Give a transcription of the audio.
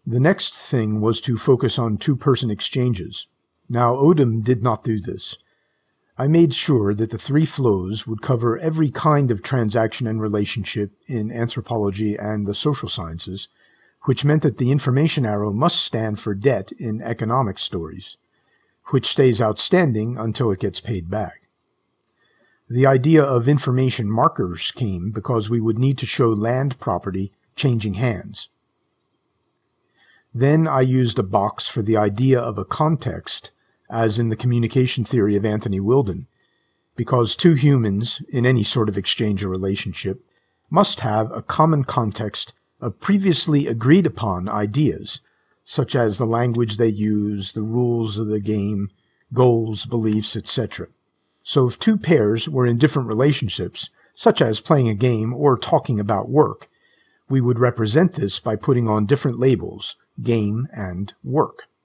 The next thing was to focus on two-person exchanges. Now, Odum did not do this. I made sure that the three flows would cover every kind of transaction and relationship in anthropology and the social sciences, which meant that the information arrow must stand for debt in economic stories, which stays outstanding until it gets paid back. The idea of information markers came because we would need to show land property changing hands. Then I used a box for the idea of a context, as in the communication theory of Anthony Wilden, because two humans, in any sort of exchange or relationship, must have a common context of previously agreed upon ideas, such as the language they use, the rules of the game, goals, beliefs, etc. So if two pairs were in different relationships, such as playing a game or talking about work, we would represent this by putting on different labels, game and work.